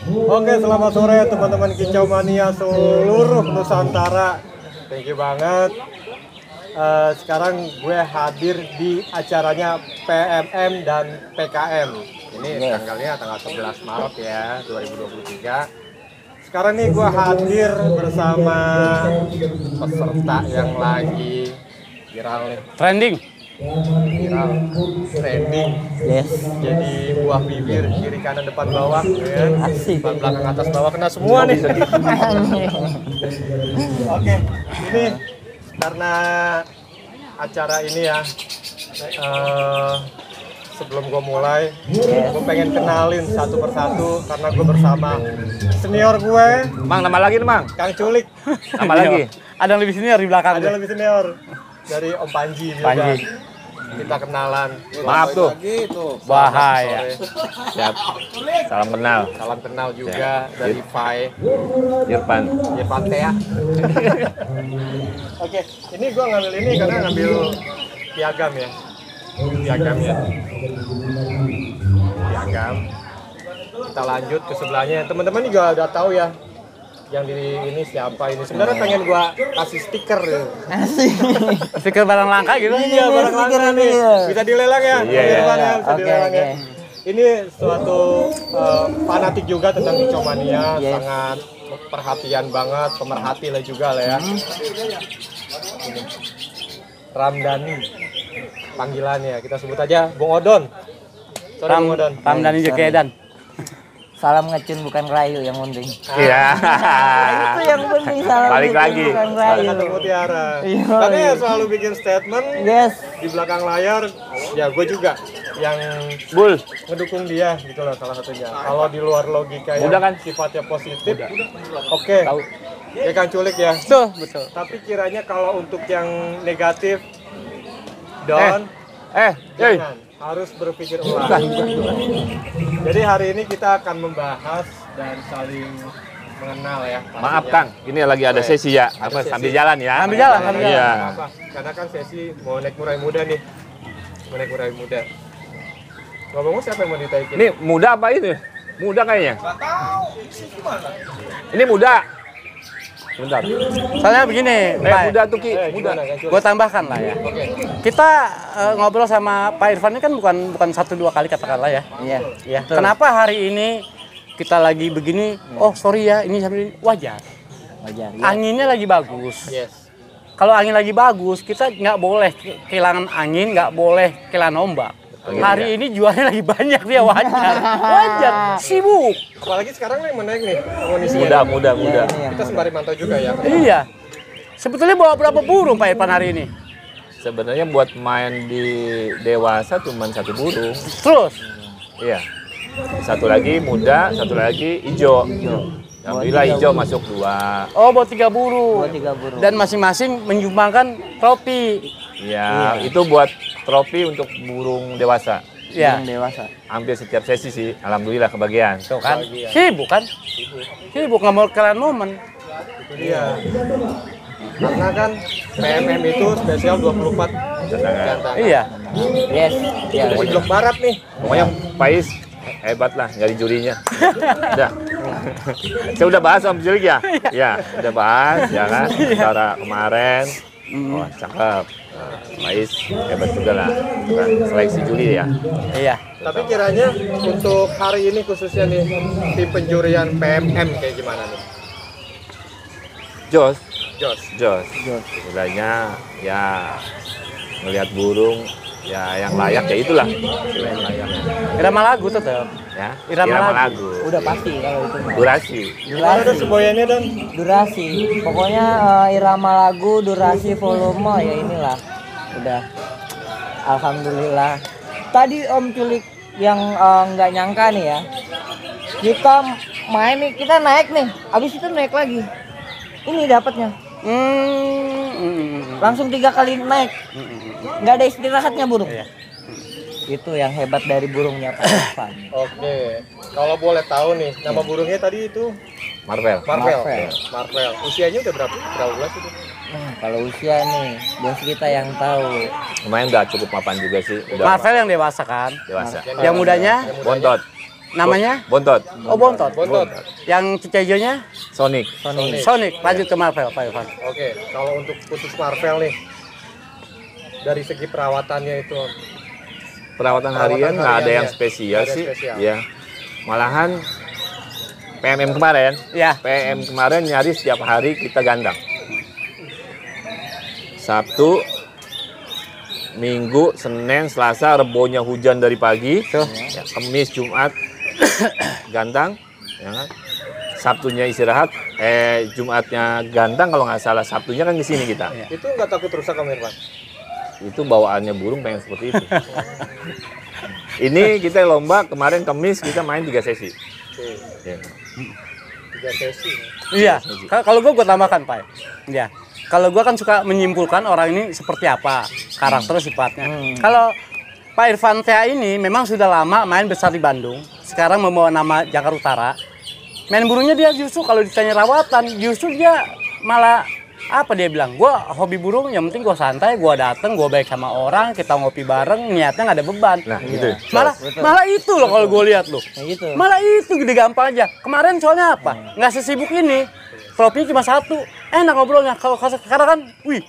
Oke, selamat sore teman-teman Kicau Mania seluruh Nusantara. Thank you banget. Sekarang gue hadir di acaranya PMM dan PKM. Ini tanggalnya tanggal 11 Maret ya, 2023. Sekarang nih gue hadir bersama peserta yang lagi viral nih. Trending. Viral, trending. Yes. Jadi buah bibir kiri kanan depan bawah, ya. Asik. Depan belakang atas bawah kena semua nih. Oke, ini karena acara ini ya. Sebelum gue mulai, gue pengen kenalin satu persatu karena gue bersama senior gue. Mang, nama lagi nih, Mang. Kang Culik. Nama lagi. Ada yang lebih senior di belakang. Ada lebih senior dari Om Panji juga. Panji. Kita kenalan. Maaf tuh. Bahaya. Siap. Salam kenal. Salam kenal juga dari Fai Irfan. Irfan Tea. Oke, ini gue ngambil ini karena ngambil piagam ya. Piagam ya. Piagam. Kita lanjut ke sebelahnya. Teman-teman juga udah tahu ya. Yang di ini siapa ini. Sebenarnya pengen gua kasih stiker ya. Asik. Stiker barang langka gitu. Iya, barang langka nih. Bisa dilelang ya. Iya, iya. Bisa dilelang ya. Ini suatu fanatik juga tentang Kicau Mania, sangat perhatian banget, pemerhati lah juga lah ya. Ini. Ramdhani panggilannya, kita sebut aja Bung Odon. Sorry Bung Odon. Ramdhani Jekedan. Salam ngecun bukan rayu yang penting. Iya. Itu yang penting, salam Balik ngecun lagi. bukan rayu. Satu mutiara. Iya. Tapi ya selalu bikin statement Yes. di belakang layar. Ya gue juga yang Bul. ngedukung dia gitu lah salah satunya. Kalau di luar logika yang Udah kan? sifatnya positif, oke. Ya Kang Culik ya. Betul, betul. Tapi kiranya kalau untuk yang negatif, Don, jangan. Harus berpikir ulang. Jadi hari ini kita akan membahas dan saling mengenal ya. Maaf Kang, ini lagi ada sesi ya. Apa sesi. sambil jalan ya? Sambil jalan, sambil Iya. Apa? Karena kan sesi mau naik murai muda nih. Mau naik murai muda. Ngomong siapa yang mau ditaikin? Ini muda apa itu? Muda kayaknya. Nggak tahu. Gimana? Ini muda. Bentar. Soalnya begini, Pak. Muda tuh Ki, muda. Gimana, Kang Culik? Gue tambahkan lah ya. Oke. Kita ngobrol sama Pak Irfan ini kan bukan 1-2 kali katakanlah ya. Iya. Ya. Kenapa hari ini kita lagi begini? Oh sorry ya, ini wajar. Wajar. Ya. Anginnya lagi bagus. Yes. Kalau angin lagi bagus, kita nggak boleh kehilangan angin, nggak boleh kehilangan ombak. Hari ini jualnya lagi banyak dia wajar. Wajar. Sibuk. Apalagi sekarang nih menaik nih amunisinya. Muda. Kita sembari mantau juga ya. Iya. Sebetulnya bawa berapa burung Pak Irfan hari ini? Sebenarnya buat main di dewasa cuma 1 burung. Terus? Iya. Satu lagi muda, satu lagi hijau. Alhamdulillah hijau masuk 2. Oh, bawa 3 burung. Dan masing-masing menyumbangkan trofi. Iya, itu buat trofi untuk burung dewasa. Ya. Hampir setiap sesi sih, alhamdulillah kebagian. Tuh kan? Sibuk kan? Sibuk nggak mau kalian momen. Itu dia. Karena kan PMM itu spesial 24 jantangan. Iya. Yes. Ya, dari blok barat nih. Pokoknya Pais hebat lah nyari jurinya. Udah. Saya udah bahas sama Julik ya? Iya, udah bahas ya kan. Secara kemarin. Wah, cakep. Nah, Pais hebat juga lah. Itu kan seleksi juri ya. Iya. Tapi kiranya untuk hari ini khususnya nih tim penjurian PMM kayak gimana nih? Jos. Jos. Sebenarnya ya ngelihat burung ya yang layak ya itulah yang layak Irama lagu tetap. ya. Irama lagu. Udah pasti kalau itu. Durasi. Gimana ada semboyannya Don? Durasi. Pokoknya irama lagu, durasi, volume ya inilah. Udah. Alhamdulillah. Tadi Om Culik yang nggak nyangka nih ya. Kita main nih, kita naik nih. Abis itu naik lagi. Ini dapatnya. Langsung 3 kali naik. Nggak ada istirahatnya burung. Itu yang hebat dari burungnya Pak Irfan. Oke. Kalau boleh tahu nih, nama burungnya tadi itu Marvel. Marvel. Usianya udah berapa bulan itu? Nah, kalau usia nih, bos kita yang tahu. Lumayan udah cukup mapan juga sih. Udah Marvel yang dewasa kan? dewasa. Yang mudanya? Bontot. Namanya? Bontot. Oh, Bontot. Bontot. Yang cuca hijaunya? Sonic. Sonic. Lanjut ke Marvel, Pak Irfan. Oke, kalau untuk khusus Marvel nih, dari segi perawatannya itu, Perawatan harian nggak ada hariannya. yang spesial Nggak ada sih. spesial. Ya. Malahan PMM kemarin, Ya. PM kemarin nyaris setiap hari kita gandang. Sabtu, Minggu, Senin, Selasa, Rebonya hujan dari pagi, ya, Kamis, Jumat gandang, ya kan? Sabtunya istirahat, Jumatnya gandang kalau nggak salah, Sabtunya kan di sini kita. itu nggak takut rusak Om Irfan? Itu bawaannya burung pengen seperti itu. Ini kita lomba kemarin Kamis kita main 3 sesi. Oke, Ya. 3 sesi. Iya. Kalau gue tambahkan, Pak. Ya. Kalau gue kan suka menyimpulkan orang ini seperti apa karakter sifatnya. Kalau Pak Irfan Tea ini memang sudah lama main besar di Bandung. Sekarang membawa nama Jakarta Utara. Main burungnya dia justru kalau ditanya rawatan, justru dia malah apa dia bilang? Gue hobi burung, yang penting gue santai, gue dateng, gue baik sama orang, kita ngopi bareng, niatnya nggak ada beban. Nah, gitu. Malah itu loh kalau gue lihat loh. Kayak gitu. Malah itu gede gampang aja. Kemarin soalnya apa? Nggak sesibuk ini. Tropinya cuma 1. Enak ngobrolnya. Kalau sekarang kan, wih,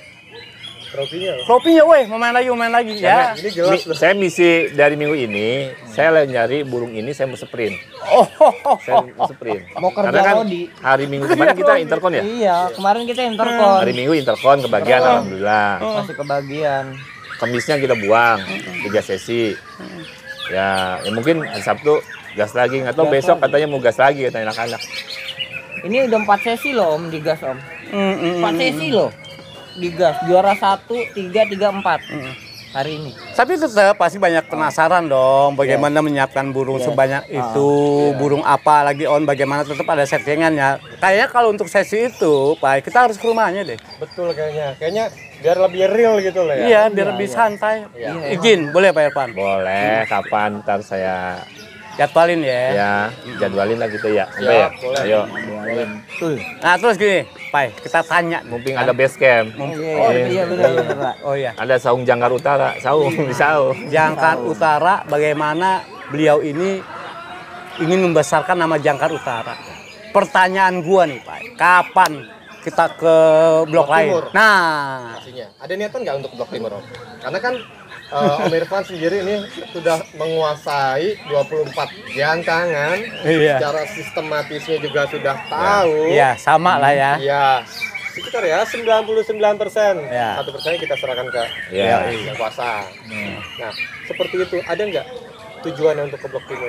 tropinya, weh, mau main lagi ya. Ini jelas loh. Saya misi dari minggu ini, saya lagi nyari burung ini, saya mau sprint. Saya mau sprint. Mau kerja Karena kan Lodi. hari Minggu kemarin kita interkon ya? Iya, kemarin kita intercon. Hari Minggu interkon kebagian, alhamdulillah. Masih kebagian. Kamisnya kita buang, 3 sesi. Ya mungkin hari Sabtu gas lagi, nggak tahu besok katanya mau gas lagi kata anak-anak. Ini udah 4 sesi loh Om digas Om. 4 sesi loh digas. Juara 1, 3, 3, 4 hari ini. Tapi tetap pasti banyak penasaran dong bagaimana menyiapkan burung sebanyak itu, burung apa lagi bagaimana tetap ada settingannya. Kayaknya kalau untuk sesi itu, Pak, kita harus ke rumahnya deh. Betul kayaknya biar lebih real gitu loh ya. Iya, biar lebih santai. Izin, boleh Pak Irfan? Boleh, kapan ntar saya Jadwalin ya. ya jadwalin lah gitu ya. Sampai ya. boleh. Ayo. Nah, terus gini, Pak, kita tanya. Mumpung ada base camp. Oh iya benar Pak. Oh iya. Ada saung Jangkar Utara, saung di saung. Jangkar Utara, bagaimana beliau ini ingin membesarkan nama Jangkar Utara. Pertanyaan gua nih, Pak, kapan kita ke blok lain? Timur. Nah, Pastinya. Ada niatan nggak untuk Blok Timur Om? Karena kan Om Irfan sendiri ini sudah menguasai 24 jantangan. Iya. Secara sistematisnya juga sudah tahu. iya sama lah ya. Iya. Sekitar ya 99%. Ya. 1% kita serahkan ke Ya. yang kuasa. Nah, seperti itu. Ada nggak tujuannya untuk ke Blok Timur?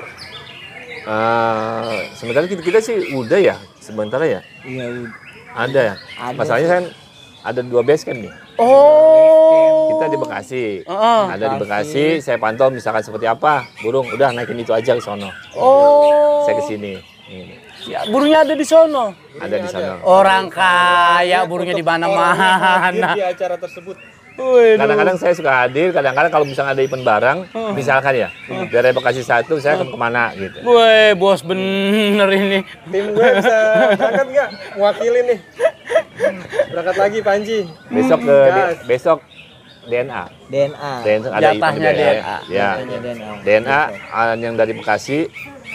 Sementara kita sih udah ya, sebentar ya. Iya. Ada ya. Ada Masalahnya kan ada 2 base camp nih. Oh. Kita di Bekasi. Heeh. Ada di Bekasi, saya pantau misalkan seperti apa. Burung, udah naikin itu aja ke sono. Oh. Saya ke sini. Ini. Ya, burungnya ada di sono. Ada di sono. Orang kaya burungnya di Orang yang hadir mana-mana. di acara tersebut. Kadang-kadang saya suka hadir, kadang-kadang kalau misalnya ada event barang, misalkan ya, dari Bekasi 1 saya akan kemana gitu. Woi, bos bener ini. Tim gue bisa berangkat nggak? Mewakili nih. Berangkat lagi Panji. Besok ke Gas. besok DNA. DNA. DNA ada Jatahnya event DNA. Ya. DNA. DNA yang dari Bekasi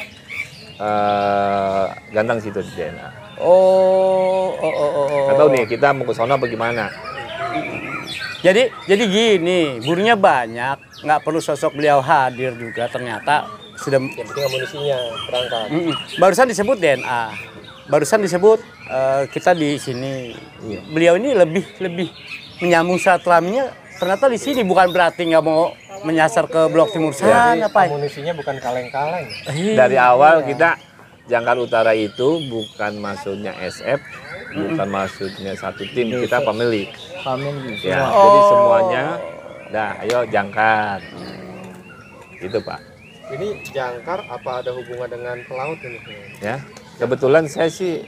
ganteng situ di DNA. Oh. Nggak tahu nih kita mau ke sono bagaimana. Jadi gini, burungnya banyak, nggak perlu sosok beliau hadir juga ternyata sudah. Yang penting amunisinya berangkat. Barusan disebut DNA, barusan disebut kita di sini. Beliau ini lebih menyambung silaturahminya ternyata di sini, bukan berarti nggak mau menyasar ke Blok Timur sana, Jadi Pak. amunisinya bukan kaleng-kaleng. Dari awal kita Jangkar Utara itu bukan maksudnya SF, bukan maksudnya satu tim, kita pemilik. Family Ya, semua. jadi semuanya, dah, ayo jangkar. Gitu Pak. Ini jangkar apa ada hubungan dengan pelaut ini? Ya, kebetulan saya sih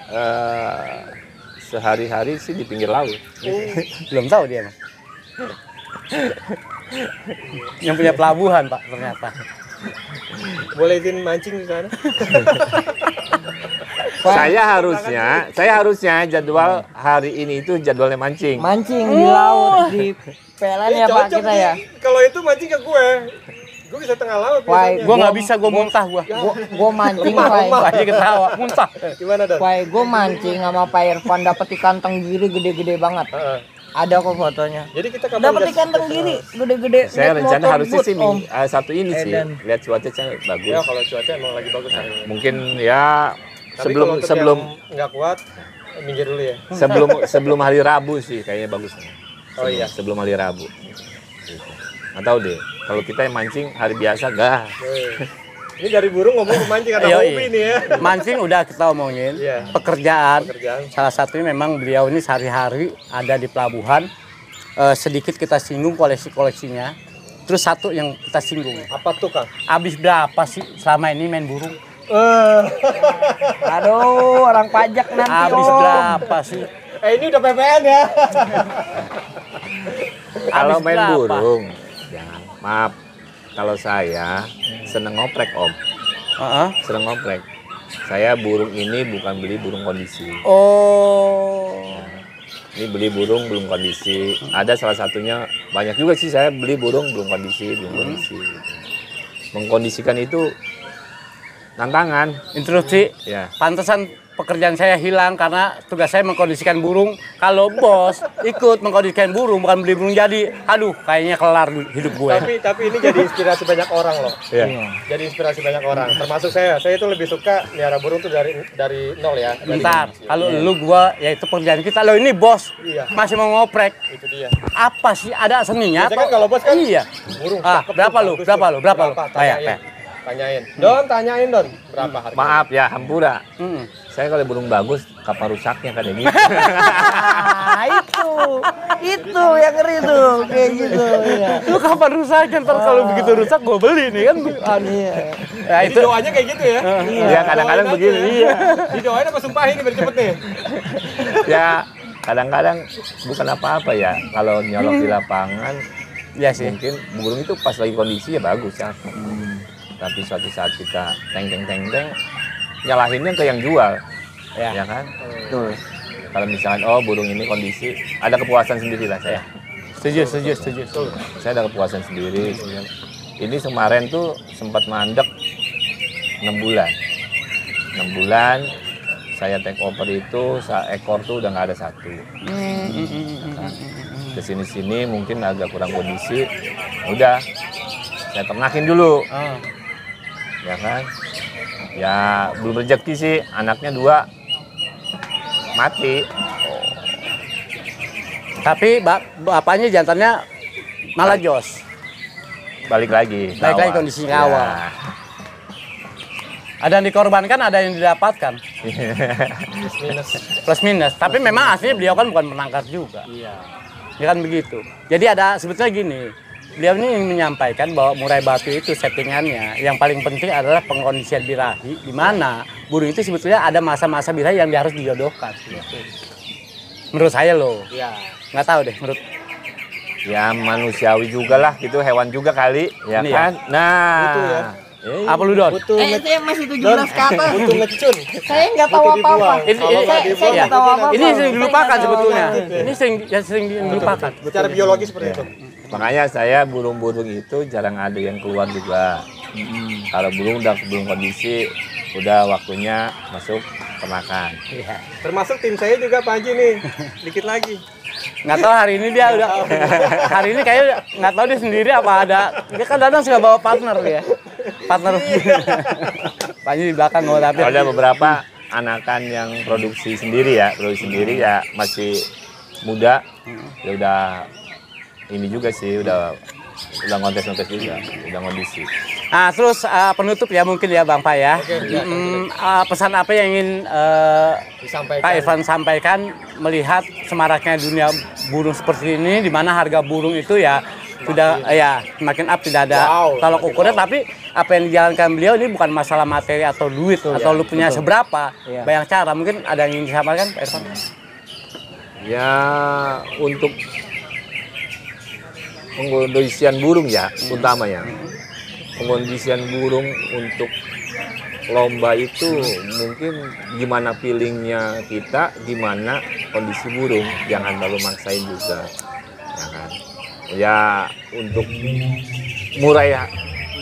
sehari-hari sih di pinggir laut. Belum tahu dia, Mas. Yang punya pelabuhan, Pak, ternyata. Boleh izin mancing di sana? Saya harusnya jadwal hari ini itu jadwalnya mancing. Mancing di laut di PLN ya Pak kita ya. Kalau itu mancing ke gue. Gue bisa tengah laut Wah, biasanya. Gua nggak bisa, gua muntah gua. Gua mancing, Pai. Aja ketawa, muntah. Gimana, Don? Pai, gua mancing sama Pak Irfan dapet ikan tenggiri gede-gede banget. Heeh. Ada kok fotonya. Jadi kita kapan Dapet gas- ikan tenggiri gede-gede. Saya naik rencana motor harusnya boot, sih Om. satu ini sih. Edan. Lihat cuaca bagus. Ya kalau cuaca emang lagi bagus hari ini. Mungkin ya Tapi sebelum kalau untuk sebelum yang nggak kuat, minggir dulu ya. sebelum hari Rabu sih kayaknya bagus. Oh iya. Sebelum hari Rabu. Gitu. Nggak tahu deh. Kalau kita yang mancing hari biasa gak. Ini dari burung ngomong mancing ada Yoi. hobi nih ya. Mancing udah kita omongin. Iya. Pekerjaan. Salah Salah satunya memang beliau ini sehari-hari ada di pelabuhan. Sedikit kita singgung koleksi-koleksinya. Terus satu yang kita singgung. apa tuh, Kang? Habis berapa sih selama ini main burung? Aduh, orang pajak nanti. Habis Om. berapa sih? Ini udah PPN ya. Kalau Habis main berapa? burung, jangan. Maaf. Kalau saya seneng ngoprek om, Heeh. seneng ngoprek. Saya burung ini bukan beli burung kondisi. Oh. Ini beli burung belum kondisi. Ada salah satunya banyak juga sih saya beli burung belum kondisi, belum kondisi. Mengkondisikan itu tantangan. Interupsi. Ya. Pantesan pekerjaan saya hilang karena tugas saya mengkondisikan burung. Kalau bos ikut mengkondisikan burung bukan beli burung jadi, aduh kayaknya kelar hidup gue. Tapi ini jadi inspirasi banyak orang loh. Ya. Jadi inspirasi banyak orang. Termasuk saya. Saya itu lebih suka melihara burung tuh dari nol ya. Dari Bentar, kecil. kalau lu gua ya itu pekerjaan kita. Lo ini bos Iya. masih mau ngoprek. Itu dia. Apa sih ada seninya? Biasanya kan kalau bos kan Iya. burung. Ah, cakep berapa tuh, lu? bagus Berapa tuh. lu? Berapa lu? Tanyain. Kayak, Tanyain. Don, tanyain Don. Berapa harga? Maaf ya, hampura. Hmm. Saya kalau burung bagus, kapan rusaknya kan ini. Ah, itu yang ngeri tuh, kayak gitu. Iya. Lu kapan rusaknya? Ntar kalau begitu rusak gua beli nih kan. Iya. Ya Jadi itu doanya kayak gitu ya. Ya kadang-kadang Doain begini. aja. Iya. Didoain apa sumpahin nih biar cepet nih. Ya kadang-kadang bukan apa-apa ya. Kalau nyolok di lapangan, ya sih. mungkin burung itu pas lagi kondisi ya bagus ya. Tapi suatu saat kita teng, nyalahinnya ke yang jual, ya kan? Betul. Kalau misalkan oh burung ini kondisi, ada kepuasan sendiri lah saya. Setuju. Saya ada kepuasan sendiri. Ini kemarin tuh sempat mandek 6 bulan. 6 bulan saya take over itu seekor tuh udah nggak ada satu. Kesini-sini mungkin agak kurang kondisi. Udah saya ternakin dulu. Ya kan? Ya belum rezeki sih, anaknya 2 mati. Tapi bapaknya jantannya malah jos. Balik lagi. Balik lagi awal. kondisinya awal. Ada yang dikorbankan, ada yang didapatkan. Plus minus. Tapi memang aslinya beliau kan bukan penangkar juga. Iya. Ya kan begitu. Jadi ada sebetulnya gini. Beliau ini ingin menyampaikan bahwa murai batu itu settingannya yang paling penting adalah pengkondisian birahi, di mana burung itu sebetulnya ada masa-masa birahi yang harus dijodohkan. Menurut saya loh, Iya. nggak tahu deh menurut. Ya manusiawi juga lah, gitu hewan juga kali, ya Ini kan? Nah, Butuh ya. Apa lu Don? Butuh Saya masih 17 ke atas. butuh ngecun. Saya nggak tahu Butuh apa-apa. dibuang. Ini- Kalau ini- nggak saya dibuang, nggak tahu nanti apa-apa. Ini sering dilupakan Saya nggak tahu sebetulnya. apa-apa. Ini sering dilupakan. Secara biologi seperti itu. makanya saya burung-burung itu jarang ada yang keluar juga. Kalau burung udah belum kondisi, udah waktunya masuk ternakan. Iya. Termasuk tim saya juga Pak Haji nih. Dikit lagi. Nggak tahu hari ini dia udah hari ini kayaknya nggak tahu dia sendiri apa ada. Dia kan datang suka bawa partner ya. Partner. Panji di belakang mau tapi. Ada beberapa anakan yang produksi sendiri ya masih muda, ya udah ini juga sih udah ngontes juga, udah kondisi. Nah, terus penutup ya mungkin ya Bang Pa ya. Pesan apa yang ingin Disampaikan. Pak Irfan sampaikan melihat semaraknya dunia burung seperti ini, di mana harga burung itu ya sudah ya semakin up, tidak ada tolak ukurnya, tapi apa yang dijalankan beliau ini bukan masalah materi atau duit atau lu punya seberapa, banyak cara. Mungkin ada yang ingin disampaikan Pak Irfan? Ya untuk pengkondisian burung ya, utama ya. Pengkondisian burung untuk lomba itu mungkin gimana feelingnya kita, gimana kondisi burung, jangan terlalu maksain juga, ya kan. Ya untuk murai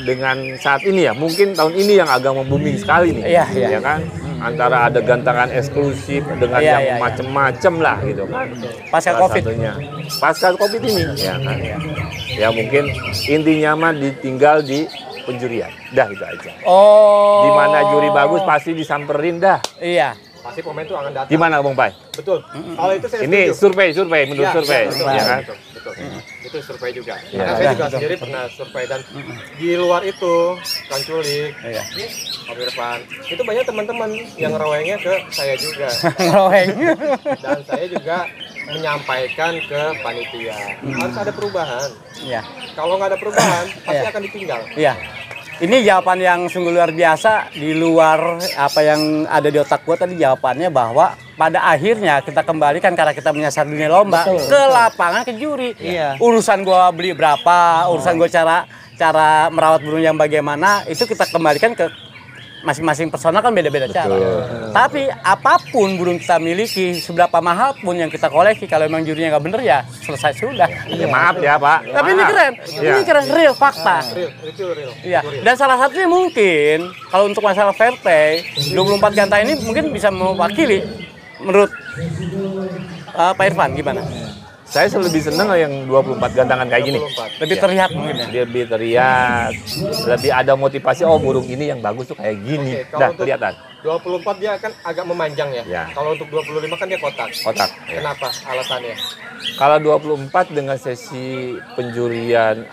dengan saat ini ya, mungkin tahun ini yang agak booming sekali nih. Iya, iya. Ya kan? Antara ada gantangan eksklusif dengan Iya, yang iya, iya. macem-macem lah gitu kan. Pasca Salah Covid. satunya. Pasca Covid ini, ya kan. Ya mungkin intinya mah ditinggal di penjurian. Dah itu aja. Oh. Di mana juri bagus pasti disamperin dah. Iya. Pasti pemain tuh akan datang. Gimana Bang Pai? Betul. Kalau itu saya Ini setuju. survei menurut Iya, survei, betul, ya kan? betul, betul. Itu survei juga. Iya. Karena saya juga sendiri pernah survei dan di luar itu, Kang Culik, Iya. Om Irfan, itu banyak teman-teman yang ngerowengnya ke saya juga. Ngeroweng. Dan saya juga menyampaikan ke panitia harus ada perubahan. Iya. Kalau nggak ada perubahan, pasti Iya. akan ditinggal. Iya. Ini jawaban yang sungguh luar biasa di luar apa yang ada di otak gua tadi jawabannya bahwa pada akhirnya kita kembalikan karena kita menyasar dunia lomba ke lapangan ke juri. Iya. Urusan gua beli berapa, urusan gua cara merawat burung yang bagaimana itu kita kembalikan ke masing-masing personal kan beda-beda cara. Tapi apapun burung kita miliki, seberapa mahal pun yang kita koleksi, kalau memang jurinya nggak bener ya selesai sudah. Ya maaf ya Pak. Tapi ini keren, Iya. ini keren real fakta. Real, itu real. Iya, Itu real. dan salah satunya mungkin kalau untuk masalah fair play, 24 ganta ini mungkin bisa mewakili menurut Pak Irfan gimana? Saya lebih seneng yang 24 gantangan kayak gini. 24. Lebih Iya. terlihat mungkin ya. Dia lebih terlihat, lebih ada motivasi. Oh burung ini yang bagus tuh kayak gini. Oke, kalau Dah untuk kelihatan. 24 dia akan agak memanjang ya. Ya. Kalau untuk 25 kan dia kotak. Kotak. Ya. Kenapa? Alasannya? Kalau 24 dengan sesi penjurian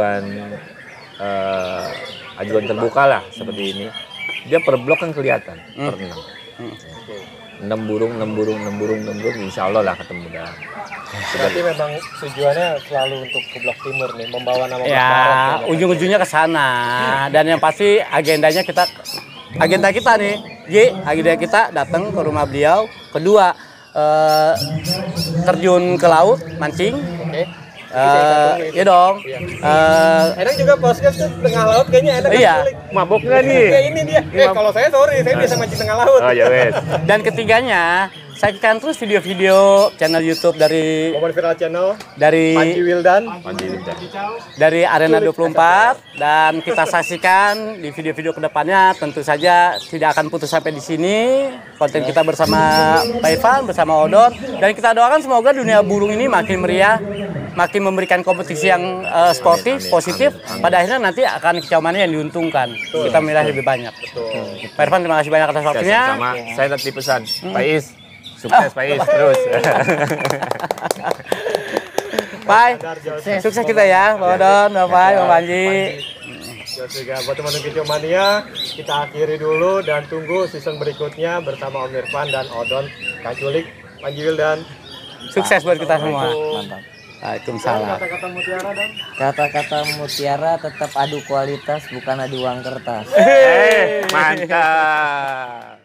ajuan terbuka lah seperti ini, dia per blok kan kelihatan per 6. Oke. 6 burung, insya Allah lah ketemu dah. Berarti memang tujuannya selalu untuk ke blok timur nih, membawa nama Blok Ya, Barat. ujung-ujungnya ke sana. Dan yang pasti agenda kita nih, agenda kita datang ke rumah beliau. Kedua, terjun ke laut, mancing. Oke. Ya dong. Enak juga podcast tuh tengah laut kayaknya enak. Iya. Culik. Mabok nggak nih? Kayak ini dia. Kalau saya sorry, saya biasa mancing tengah laut. Oh ya wes. Dan ketiganya, saksikan terus video-video channel YouTube dari Momen Viral Channel, Panji Wildan. dari Arena 24 dan kita saksikan di video-video kedepannya. Tentu saja tidak akan putus sampai di sini konten kita bersama Pak Irfan, bersama Odon, dan kita doakan semoga dunia burung ini makin meriah, makin memberikan kompetisi yang sportif, positif. Pada akhirnya nanti akan kecaumannya yang diuntungkan. Kita melihat lebih banyak. Pak Irfan, terima kasih banyak atas waktunya. Sama saya tadi pesan, Pak Is, sukses Pak Is terus. Bye. Sukses kita ya, Pak Odon, Pak Pai, Pak Panji. Juga buat teman-teman Kicau Mania, kita akhiri dulu dan tunggu season berikutnya bersama Om Irfan dan Odon, Kang Culik, Panji Wildan. Sukses buat kita semua. Mantap. Waalaikumsalam. Kata-kata mutiara dan Kata-kata mutiara tetap adu kualitas bukan adu uang kertas. Mantap.